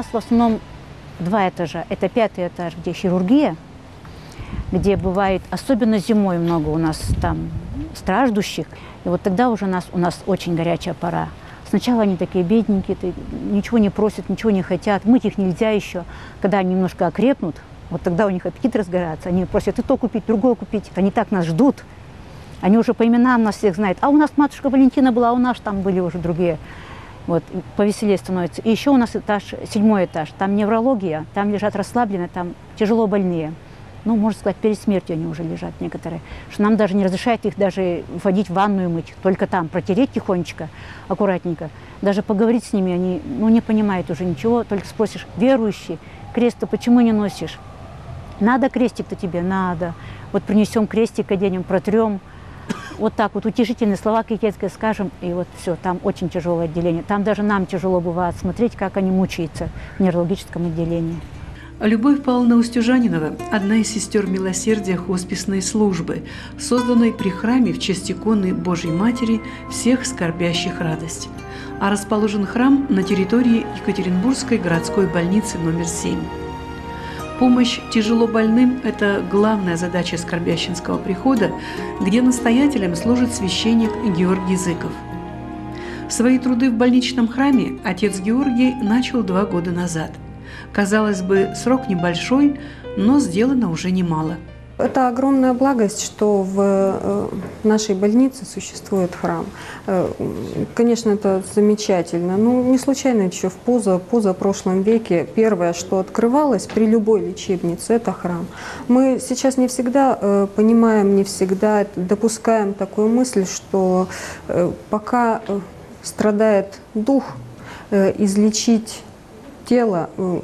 в основном два этажа. Это 5-й этаж, где хирургия, где бывает, особенно зимой много у нас там страждущих. И вот тогда уже у нас очень горячая пора. Сначала они такие бедненькие, ничего не просят, ничего не хотят. Мыть их нельзя еще. Когда они немножко окрепнут, вот тогда у них аппетит разгорается. Они просят и то купить, другое купить. Они так нас ждут. Они уже по именам нас всех знают. А у нас матушка Валентина была, а у нас там были уже другие. Вот, повеселее становится. И еще у нас этаж, 7-й этаж. Там неврология, там лежат расслабленные, там тяжело больные. Ну, можно сказать, перед смертью они уже лежат некоторые. Что нам даже не разрешают их даже вводить в ванную мыть. Только там протереть тихонечко, аккуратненько. Даже поговорить с ними они, не понимают уже ничего. Только спросишь: верующий, крест-то почему не носишь? Надо крестик-то тебе? Надо. Вот принесем крестик, оденем, протрем. Вот так вот утешительные слова какие-то скажем, и вот все, там очень тяжелое отделение. Там даже нам тяжело бывает смотреть, как они мучаются в неврологическом отделении. Любовь Павловна Устюжанинова – одна из сестер милосердия хосписной службы, созданной при храме в честь иконы Божьей Матери всех скорбящих радость. А расположен храм на территории Екатеринбургской городской больницы номер 7. Помощь тяжело больным – это главная задача Скорбященского прихода, где настоятелем служит священник Георгий Зыков. Свои труды в больничном храме отец Георгий начал 2 года назад. Казалось бы, срок небольшой, но сделано уже немало. Это огромная благость, что в нашей больнице существует храм. Конечно, это замечательно. Не случайно еще в позапрошлом веке первое, что открывалось при любой лечебнице, это храм. Мы сейчас не всегда понимаем, не всегда допускаем такую мысль, что пока страдает дух, излечить тело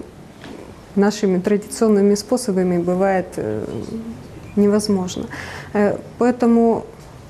нашими традиционными способами бывает невозможно. Поэтому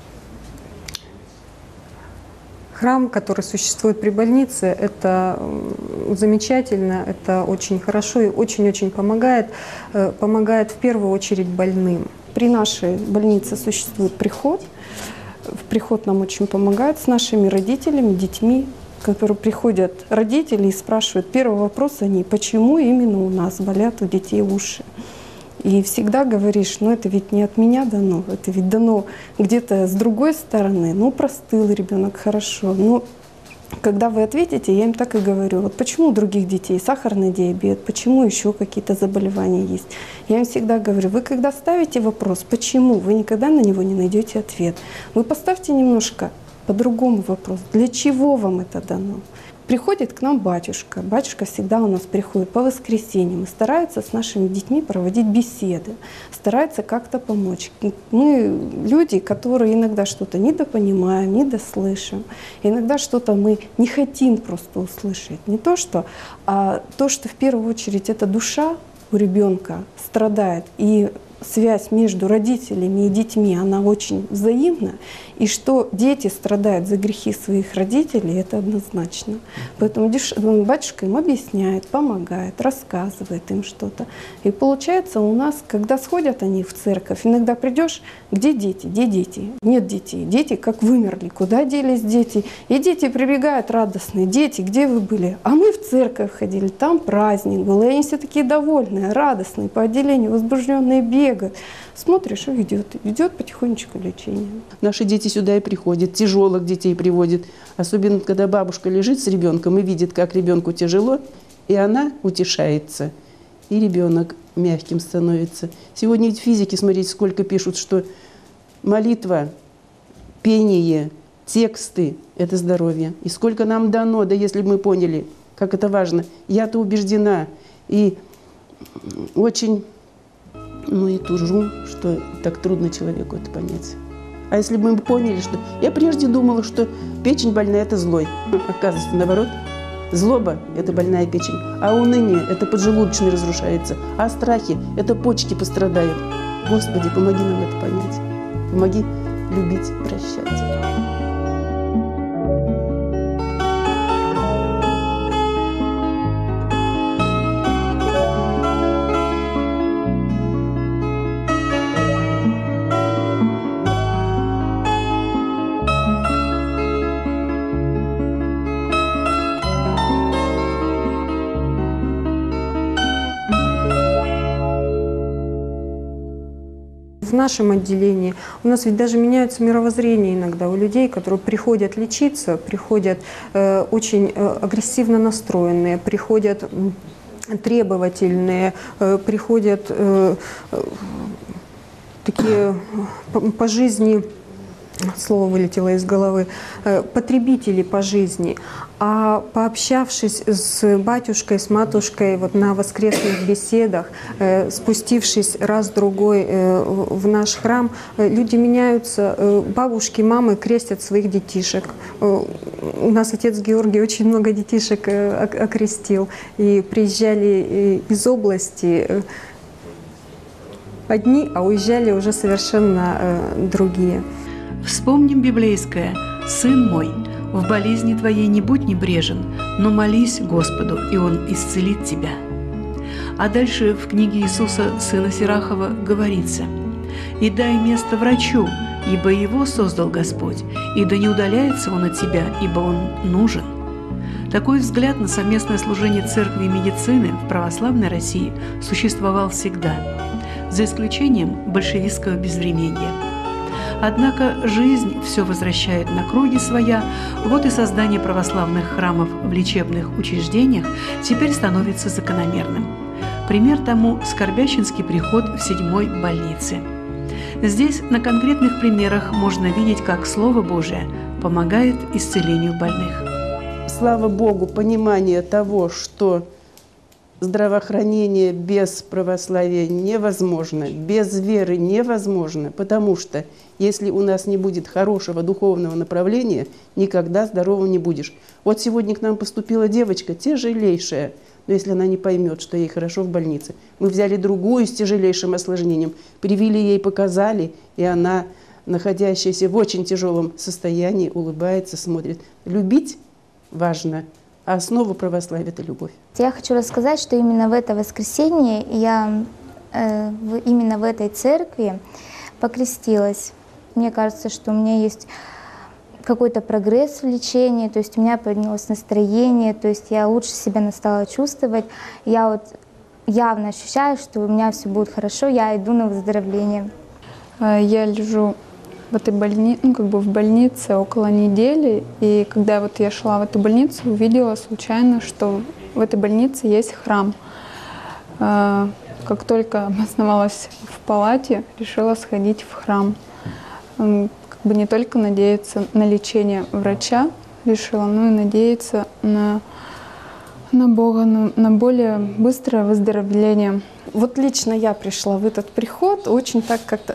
храм, который существует при больнице, это замечательно, это очень хорошо и очень-очень помогает. Помогает в первую очередь больным. При нашей больнице существует приход. В приход нам очень помогает с нашими родителями, детьми, которые приходят родители и спрашивают, первый вопрос они: почему именно у нас болят у детей уши? И всегда говоришь: это ведь не от меня дано, это ведь дано где-то с другой стороны. Простыл ребенок, хорошо. Но когда вы ответите, я им так и говорю: вот почему у других детей сахарный диабет, почему еще какие-то заболевания есть? Я им всегда говорю: вы когда ставите вопрос, почему, вы никогда на него не найдете ответ. Вы поставьте немножко по-другому вопрос: для чего вам это дано? Приходит к нам батюшка. Батюшка всегда у нас приходит по воскресеньям и старается с нашими детьми проводить беседы, старается как-то помочь. Мы люди, которые иногда что-то недопонимаем, недослышим, иногда что-то мы не хотим просто услышать. Не то что, а то, что в первую очередь эта душа у ребенка страдает, и связь между родителями и детьми, она очень взаимна, и что дети страдают за грехи своих родителей, это однозначно. Поэтому батюшка им объясняет, помогает, рассказывает им что-то. И получается у нас, когда сходят они в церковь, иногда придешь: где дети, где дети? Нет детей. Дети как вымерли. Куда делись дети? И дети прибегают радостные: дети, где вы были? А мы в церковь ходили, там праздник был. И они все такие довольные, радостные, по отделению возбужденные бегают. Смотришь, и идет потихонечку лечение. Наши дети сюда и приходят, тяжелых детей приводят. Особенно, когда бабушка лежит с ребенком и видит, как ребенку тяжело, и она утешается. И ребенок мягким становится. Сегодня ведь в физике, смотрите, сколько пишут, что молитва, пение, тексты – это здоровье. И сколько нам дано, да если бы мы поняли, как это важно. Я-то убеждена и очень... и тужу, что так трудно человеку это понять. А если бы мы поняли, что... Я прежде думала, что печень больная – это злой. Оказывается, наоборот, злоба – это больная печень, а уныние – это поджелудочный разрушается, а страхи – это почки пострадают. Господи, помоги нам это понять. Помоги любить, прощать. В нашем отделении у нас ведь даже меняются мировоззрения иногда у людей, которые приходят лечиться, приходят очень агрессивно настроенные, приходят требовательные, приходят такие по жизни, слово вылетело из головы, потребители по жизни. А пообщавшись с батюшкой, с матушкой вот на воскресных беседах, спустившись раз-другой в наш храм, люди меняются, бабушки, мамы крестят своих детишек. У нас отец Георгий очень много детишек окрестил, и приезжали из области одни, а уезжали уже совершенно другие. Вспомним библейское: «Сын мой, в болезни твоей не будь небрежен, но молись Господу, и Он исцелит тебя». А дальше в книге Иисуса, сына Сирахова, говорится: «И дай место врачу, ибо его создал Господь, и да не удаляется он от тебя, ибо он нужен». Такой взгляд на совместное служение церкви и медицины в православной России существовал всегда, за исключением большевистского безвременья. Однако жизнь все возвращает на круги своя, вот и создание православных храмов в лечебных учреждениях теперь становится закономерным. Пример тому – Скорбящинский приход в 7-й больнице. Здесь на конкретных примерах можно видеть, как Слово Божие помогает исцелению больных. Слава Богу, понимание того, что здравоохранение без православия невозможно, без веры невозможно, потому что если у нас не будет хорошего духовного направления, никогда здоровым не будешь. Вот сегодня к нам поступила девочка, тяжелейшая, но если она не поймет, что ей хорошо в больнице, мы взяли другую с тяжелейшим осложнением, привили ей, показали, и она, находящаяся в очень тяжелом состоянии, улыбается, смотрит. Любить важно. А основа православия – это любовь. Я хочу рассказать, что именно в это воскресенье я именно в этой церкви покрестилась. Мне кажется, что у меня есть какой-то прогресс в лечении, то есть у меня поднялось настроение, то есть я лучше себя стала чувствовать. Я вот явно ощущаю, что у меня все будет хорошо, я иду на выздоровление. Я лежу в этой больнице, в больнице около недели, и когда вот я шла в эту больницу, увидела случайно, что в этой больнице есть храм. Как только обосновалась в палате, решила сходить в храм. Не только надеяться на лечение врача решила, но и надеяться на Бога, на более быстрое выздоровление. Вот лично я пришла в этот приход очень так как-то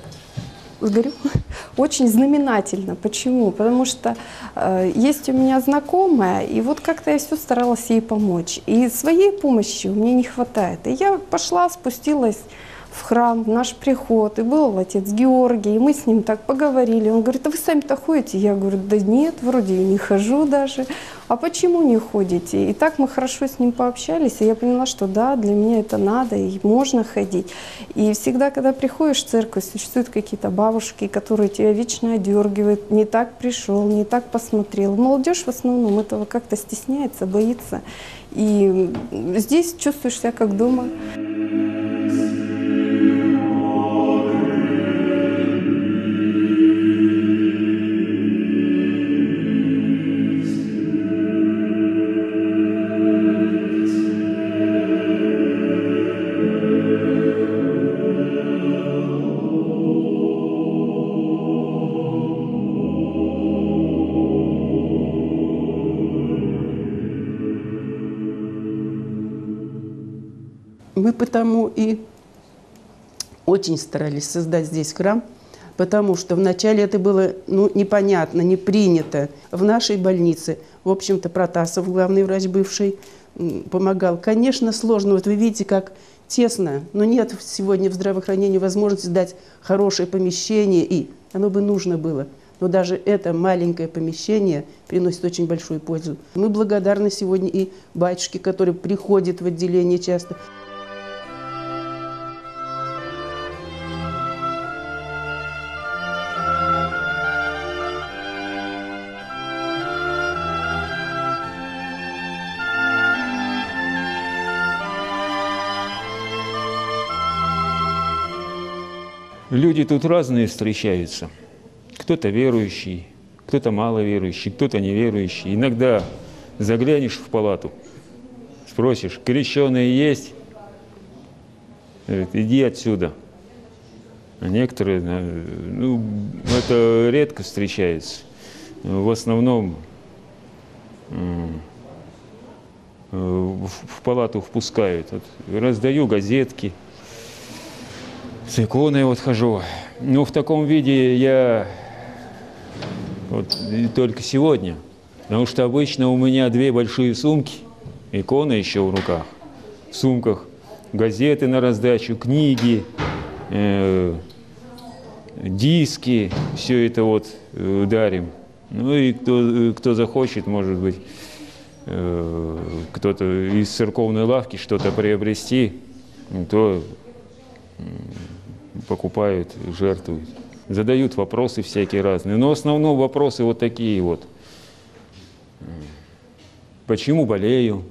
очень знаменательно. Почему? Потому что есть у меня знакомая, и вот как-то я все старалась ей помочь. И своей помощи у меня не хватает. И я пошла, спустилась в храм, в наш приход, и был отец Георгий, и мы с ним так поговорили. Он говорит: а вы сами-то ходите? Я говорю: да нет, вроде и не хожу даже. А почему не ходите? И так мы хорошо с ним пообщались, и я поняла, что да, для меня это надо, и можно ходить. И всегда, когда приходишь в церковь, существуют какие-то бабушки, которые тебя вечно одергивают: не так пришел, не так посмотрел. Молодежь в основном этого как-то стесняется, боится. И здесь чувствуешь себя как дома. Мы потому и очень старались создать здесь храм, потому что вначале это было непонятно, не принято. В нашей больнице, в общем-то, Протасов, главный врач бывший, помогал. Конечно, сложно. Вот вы видите, как тесно, но нет сегодня в здравоохранении возможности дать хорошее помещение, и оно бы нужно было. Но даже это маленькое помещение приносит очень большую пользу. Мы благодарны сегодня и батюшке, который приходит в отделение часто. Люди тут разные встречаются. Кто-то верующий, кто-то маловерующий, кто-то неверующий. Иногда заглянешь в палату, спросишь, крещеные есть? Говорит, иди отсюда. А некоторые, ну, это редко встречается. В основном в палату впускают. Вот, раздаю газетки, с иконой вот хожу. Но в таком виде я вот только сегодня. Потому что обычно у меня 2 большие сумки, икона еще в руках. В сумках газеты на раздачу, книги, диски, все это вот дарим. Ну и кто захочет, может быть, кто-то из церковной лавки что-то приобрести, то покупают, жертвуют. Задают вопросы всякие разные. Но в основном вопросы вот такие вот. Почему болею?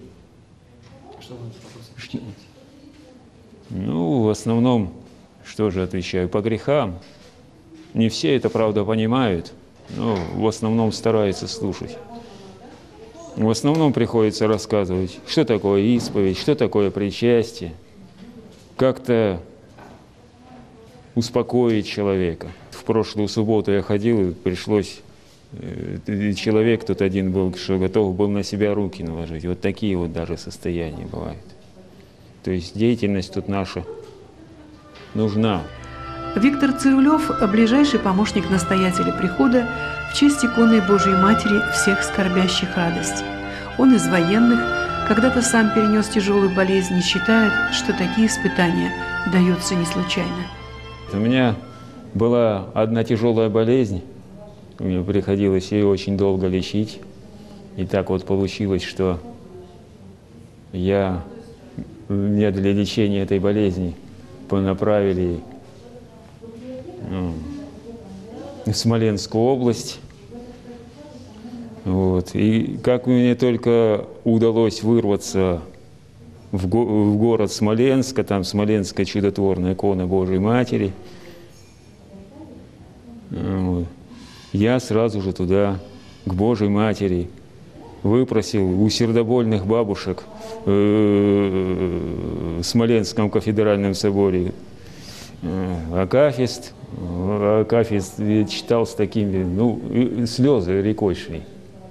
Ну, в основном, что же отвечаю, по грехам. Не все это, правда, понимают, но в основном стараются слушать. В основном приходится рассказывать, что такое исповедь, что такое причастие, как-то успокоить человека. В прошлую субботу я ходил, и пришлось, человек тут один был, что готов был на себя руки наложить. Вот такие вот даже состояния бывают. То есть деятельность тут наша нужна. Виктор Цирулев – ближайший помощник настоятеля прихода в честь иконы Божией Матери всех скорбящих радость. Он из военных, когда-то сам перенес тяжелую болезнь и считает, что такие испытания даются не случайно. У меня была одна тяжелая болезнь, мне приходилось ее очень долго лечить. И так вот получилось, что меня для лечения этой болезни направили в Смоленскую область. Вот. И как мне только удалось вырваться в город Смоленска, там Смоленская чудотворная икона Божией Матери, вот, я сразу же туда, к Божьей Матери, выпросил у сердобольных бабушек в Смоленском кафедральном соборе акафист. Акафист читал с такими, ну, слезы рекой шли.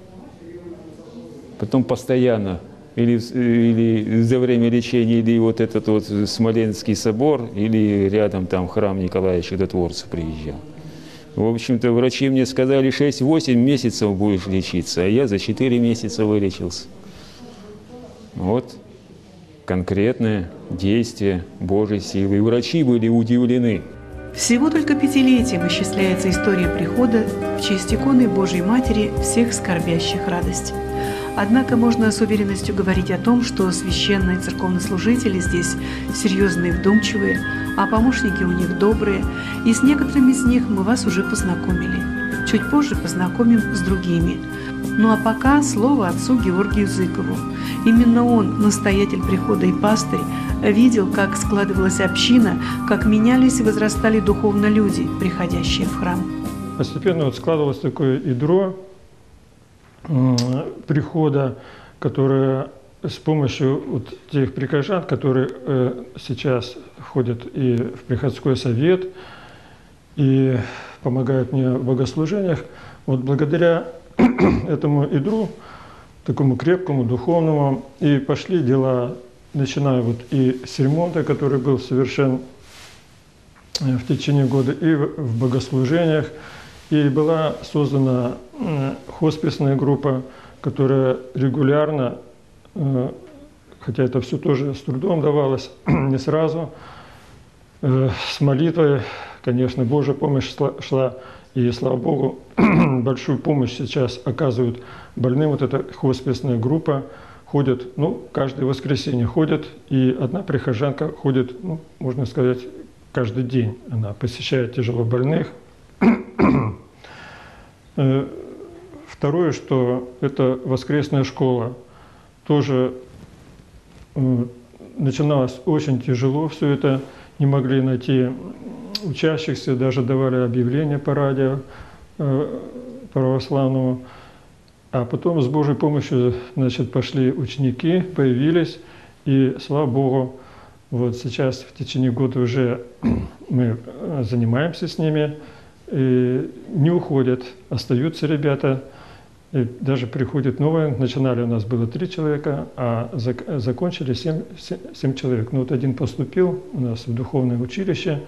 Потом постоянно, или за время лечения, или вот этот вот Смоленский собор, или рядом там храм Николая Чудотворца приезжал. В общем-то, врачи мне сказали, 6-8 месяцев будешь лечиться, а я за 4 месяца вылечился. Вот конкретное действие Божьей силы. И врачи были удивлены. Всего только 5-летием исчисляется история прихода в честь иконы Божией Матери всех скорбящих радость. Однако можно с уверенностью говорить о том, что священные церковнослужители здесь серьезные и вдумчивые, а помощники у них добрые, и с некоторыми из них мы вас уже познакомили. Чуть позже познакомим с другими. Ну а пока слово отцу Георгию Зыкову. Именно он, настоятель прихода и пастырь, видел, как складывалась община, как менялись и возрастали духовно люди, приходящие в храм. Постепенно вот складывалось такое ядро прихода, которое с помощью вот тех прихожан, которые сейчас входят и в приходской совет, и помогают мне в богослужениях, вот благодаря этому ядру, такому крепкому, духовному, и пошли дела, начиная вот и с ремонта, который был совершен в течение года, и в богослужениях, и была создана хосписная группа, которая регулярно, хотя это все тоже с трудом давалось, не сразу, с молитвой, конечно, Божья помощь шла, и, слава Богу, большую помощь сейчас оказывают больным. Вот эта хосписная группа ходит, ну, каждое воскресенье ходит, и одна прихожанка ходит, ну, можно сказать, каждый день. Она посещает тяжелобольных. Второе, что это воскресная школа. Тоже начиналось очень тяжело все это, не могли найти учащихся даже давали объявления по радио православному. А потом с Божьей помощью, значит, пошли ученики, появились, и слава Богу, вот сейчас в течение года уже мы занимаемся с ними, и не уходят, остаются ребята, и даже приходят новые. Начинали у нас было 3 человека, а закончили 7 человек. Ну вот один поступил у нас в духовное училище.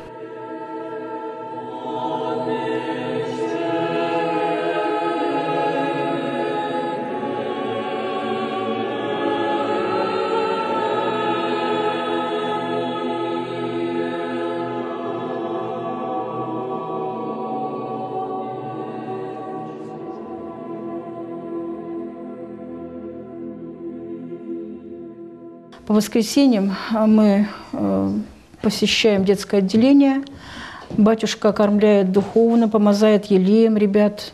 По воскресеньям мы посещаем детское отделение. Батюшка окормляет духовно, помазает елеем ребят,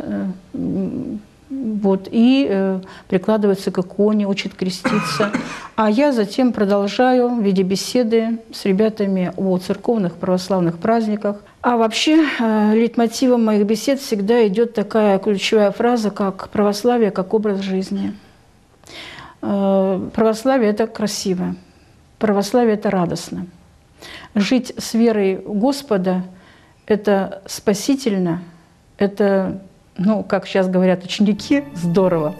вот, и прикладывается к иконе, учит креститься. А я затем продолжаю в виде беседы с ребятами о церковных православных праздниках. А вообще лейтмотивом моих бесед всегда идет такая ключевая фраза, как «православие как образ жизни». Православие – это красиво, православие – это радостно. Жить с верой Господа – это спасительно, это, ну, как сейчас говорят ученики, здорово.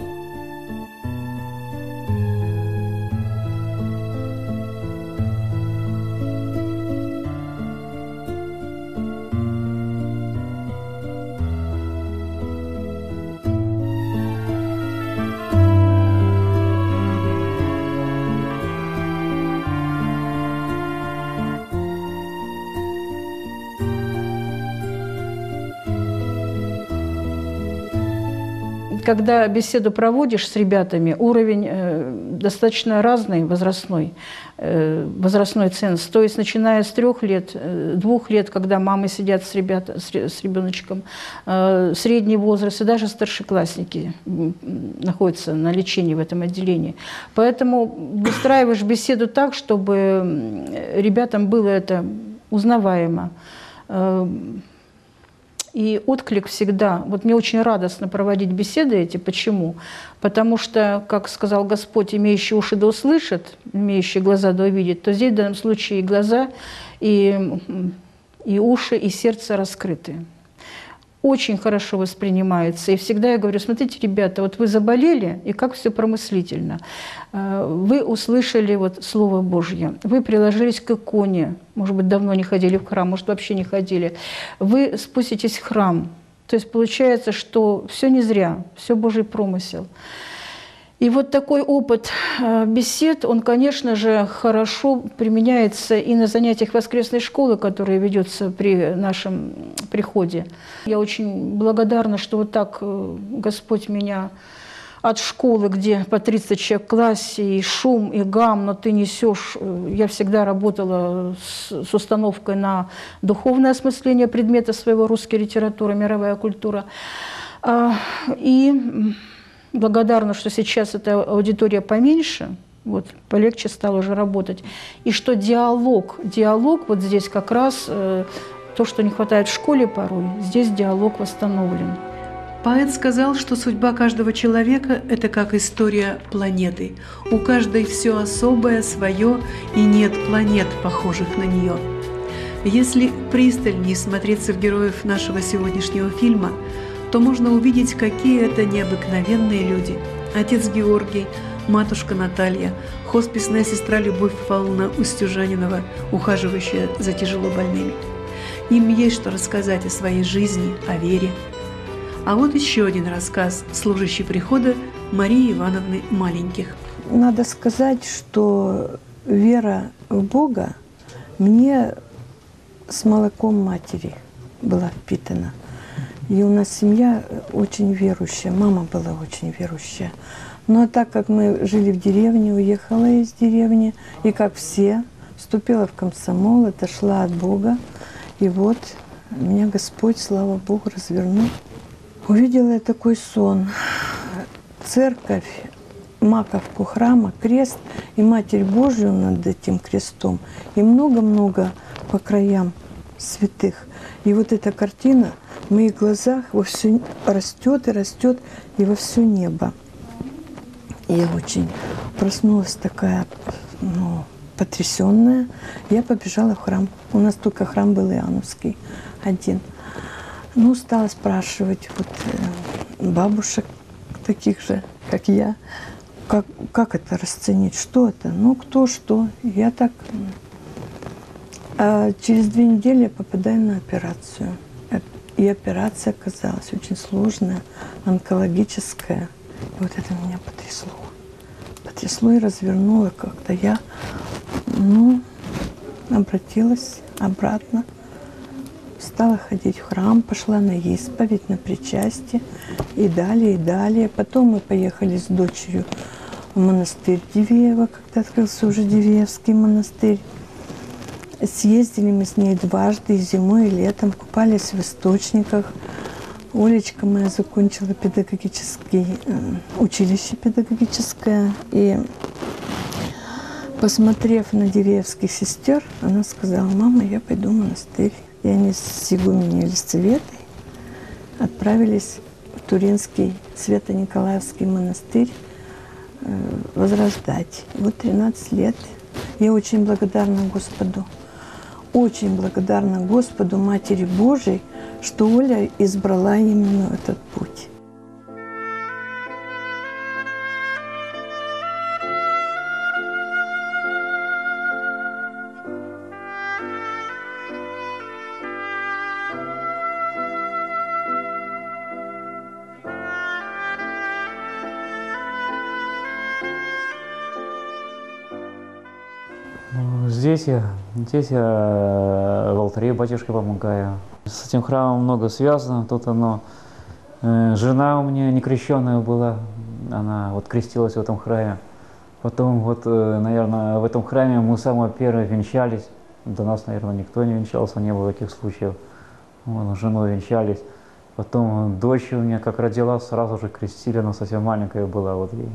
Когда беседу проводишь с ребятами, уровень достаточно разный, возрастной ценз. То есть начиная с 3 лет, 2 лет, когда мамы сидят с ребеночком, средний возраст и даже старшеклассники находятся на лечении в этом отделении. Поэтому выстраиваешь беседу так, чтобы ребятам было это узнаваемо. И отклик всегда. Вот мне очень радостно проводить беседы эти. Почему? Потому что, как сказал Господь, имеющие уши да услышат, имеющие глаза да увидят, то здесь в данном случае и глаза, и уши, и сердце раскрыты. Очень хорошо воспринимается. И всегда я говорю: смотрите, ребята, вот вы заболели, и как все промыслительно. Вы услышали вот Слово Божье, вы приложились к иконе, может быть, давно не ходили в храм, может, вообще не ходили. Вы спуститесь в храм. То есть получается, что все не зря, все Божий промысел. И вот такой опыт бесед, он, конечно же, хорошо применяется и на занятиях воскресной школы, которые ведутся при нашем приходе. Я очень благодарна, что вот так Господь меня от школы, где по 30 человек в классе, и шум, и гам, но ты несешь. Я всегда работала с установкой на духовное осмысление предмета своего: русская литература, мировая культура. И благодарна, что сейчас эта аудитория поменьше, вот, полегче стало уже работать. И что диалог вот здесь как раз то, что не хватает в школе порой, здесь диалог восстановлен. Поэт сказал, что судьба каждого человека – это как история планеты. У каждой все особое, свое, и нет планет, похожих на нее. Если пристальнее смотреться в героев нашего сегодняшнего фильма, то можно увидеть, какие это необыкновенные люди. Отец Георгий, матушка Наталья, хосписная сестра Любовь Павловна Устюжанинова, ухаживающая за тяжело больными. Им есть что рассказать о своей жизни, о вере. А вот еще один рассказ служащей прихода Марии Ивановны Маленьких. Надо сказать, что вера в Бога мне с молоком матери была впитана. И у нас семья очень верующая, мама была очень верующая. Но так как мы жили в деревне, уехала из деревни, и как все, вступила в комсомол, отошла от Бога. И вот меня Господь, слава Богу, развернул. Увидела я такой сон. Церковь, маковку храма, крест и Матерь Божию над этим крестом. И много-много по краям святых. И вот эта картина в моих глазах во все растет и растет, и во все небо. И я очень проснулась такая, потрясенная. Я побежала в храм. У нас только храм был Иоанновский один. Стала спрашивать бабушек таких же, как я, как это расценить, что это, кто что. Я так... А через 2 недели я попадаю на операцию. И операция оказалась очень сложная, онкологическая. И вот это меня потрясло. Потрясло и развернуло как-то. Я, обратилась обратно. Стала ходить в храм, пошла на исповедь, на причастие. И далее, и далее. Потом мы поехали с дочерью в монастырь Дивеево, когда открылся уже Дивеевский монастырь. Съездили мы с ней дважды, и зимой, и летом, купались в источниках. Олечка моя закончила училище педагогическое. И, посмотрев на дивеевских сестер, она сказала: мама, я пойду в монастырь. И они с игуменей Елисаветой отправились в Туринский Свято-Николаевский монастырь возрождать. И вот 13 лет. Я очень благодарна Господу. Очень благодарна Господу, Матери Божией, что Оля избрала именно этот путь. Здесь я в алтаре батюшке помогаю. С этим храмом много связано. Тут жена у меня некрещенная была, она крестилась в этом храме. Потом наверное, в этом храме мы самые первые венчались. До нас, наверное, никто не венчался, не было таких случаев. С женой венчались. Потом дочь у меня как родила, сразу же крестили, она совсем маленькая была. Ей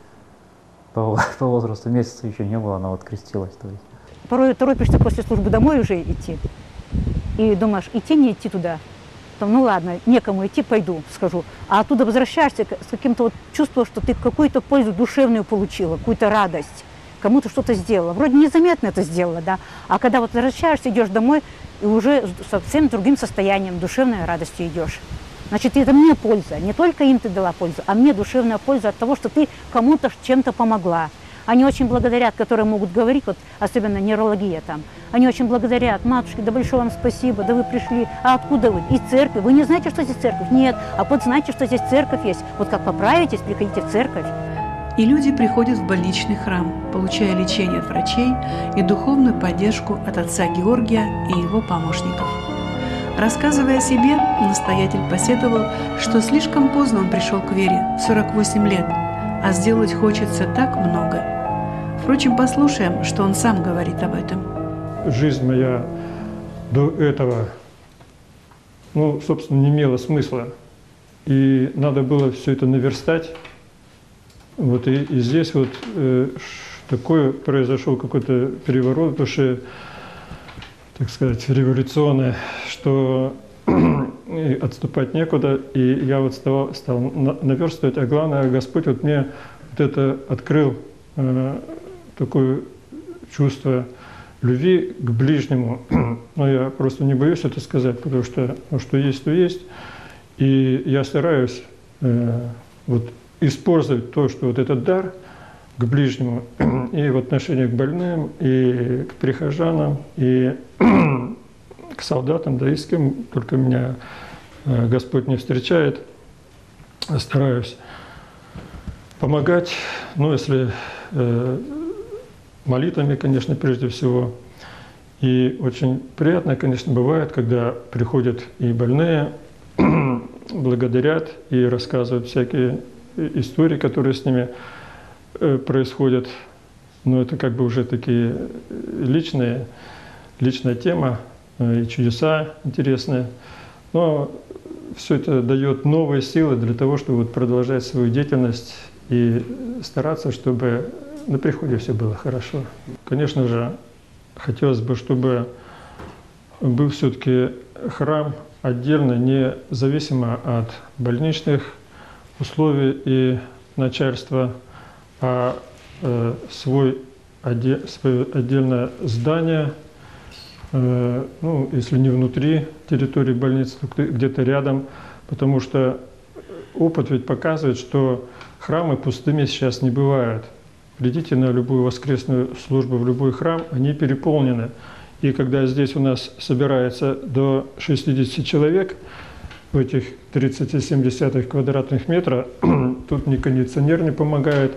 по возрасту месяца еще не было, она крестилась. Порой торопишься после службы домой уже идти. И думаешь, идти, не идти туда. Потом, ладно, некому идти, пойду, скажу. А оттуда возвращаешься с каким-то чувством, что ты какую-то пользу душевную получила, какую-то радость. Кому-то что-то сделала. Вроде незаметно это сделала, да. А когда возвращаешься, идешь домой, и уже совсем другим состоянием, душевной радостью идешь. Значит, это мне польза. Не только им ты дала пользу, а мне душевная польза от того, что ты кому-то чем-то помогла. Они очень благодарят, которые могут говорить, особенно нейрология там. Они очень благодарят: матушки, да большое вам спасибо, да вы пришли. А откуда вы? Из церкви. Вы не знаете, что здесь церковь? Нет. А знаете, что здесь церковь есть. Как поправитесь, приходите в церковь. И люди приходят в больничный храм, получая лечение от врачей и духовную поддержку от отца Георгия и его помощников. Рассказывая о себе, настоятель посетовал, что слишком поздно он пришел к вере, в 48 лет, а сделать хочется так много. Впрочем, послушаем, что он сам говорит об этом. Жизнь моя до этого, собственно, не имела смысла. И надо было все это наверстать. И здесь такое произошел какой-то переворот в душе, так сказать, революционное, что отступать некуда. И я стал наверстывать. А главное, Господь мне это открыл, такое чувство любви к ближнему. Но я просто не боюсь это сказать, потому что что есть, то есть. И я стараюсь использовать то, что этот дар к ближнему и в отношении к больным, и к прихожанам, и к солдатам, да и с кем только меня Господь не встречает. Стараюсь помогать, если молитвами, конечно, прежде всего. И очень приятно, конечно, бывает, когда приходят и больные, благодарят и рассказывают всякие истории, которые с ними происходят. Но это уже такие личная тема, и чудеса интересные. Но все это дает новые силы для того, чтобы продолжать свою деятельность и стараться, чтобы на приходе все было хорошо. Конечно же, хотелось бы, чтобы был все-таки храм отдельно, независимо от больничных условий и начальства, а свое отдельное здание, ну, если не внутри территории больницы, то где-то рядом, потому что опыт ведь показывает, что храмы пустыми сейчас не бывают. Придите на любую воскресную службу, в любой храм, они переполнены. И когда здесь у нас собирается до 60 человек в этих 30,7 квадратных метра, тут ни кондиционер не помогает,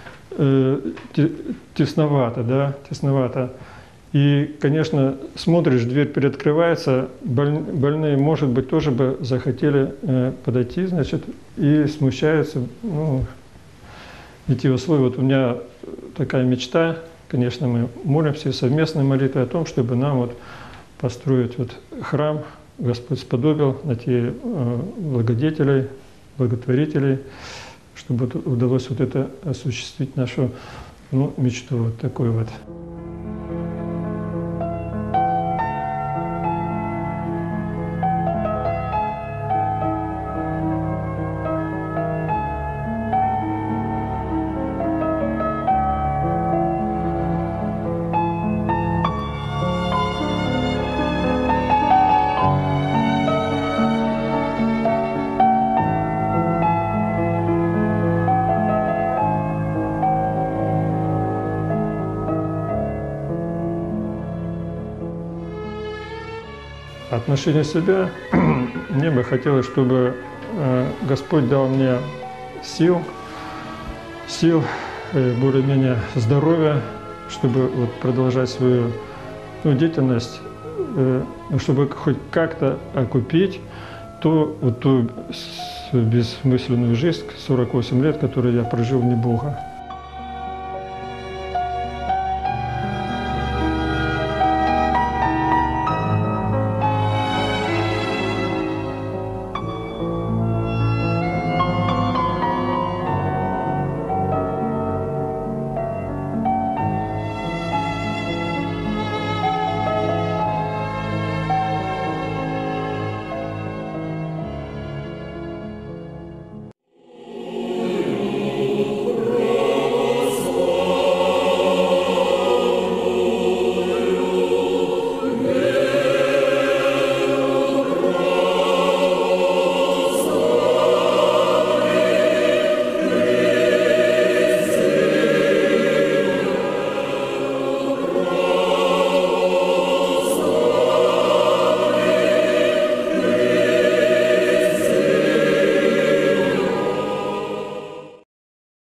тесновато, да, тесновато. И, конечно, смотришь, дверь приоткрывается, больные, может быть, тоже бы захотели подойти, значит, и смущаются, ну, идти в условия. Вот у меня такая мечта, конечно, мы молимся совместной молитвой о том, чтобы нам вот построить вот храм, Господь сподобил, найти благодетелей, благотворителей, чтобы удалось вот это осуществить нашу, ну, мечту вот такой вот. Отношение себя, мне бы хотелось, чтобы Господь дал мне сил, более-менее здоровья, чтобы вот продолжать свою, ну, деятельность, чтобы хоть как-то окупить ту бессмысленную жизнь, 48 лет, которую я прожил вне Бога.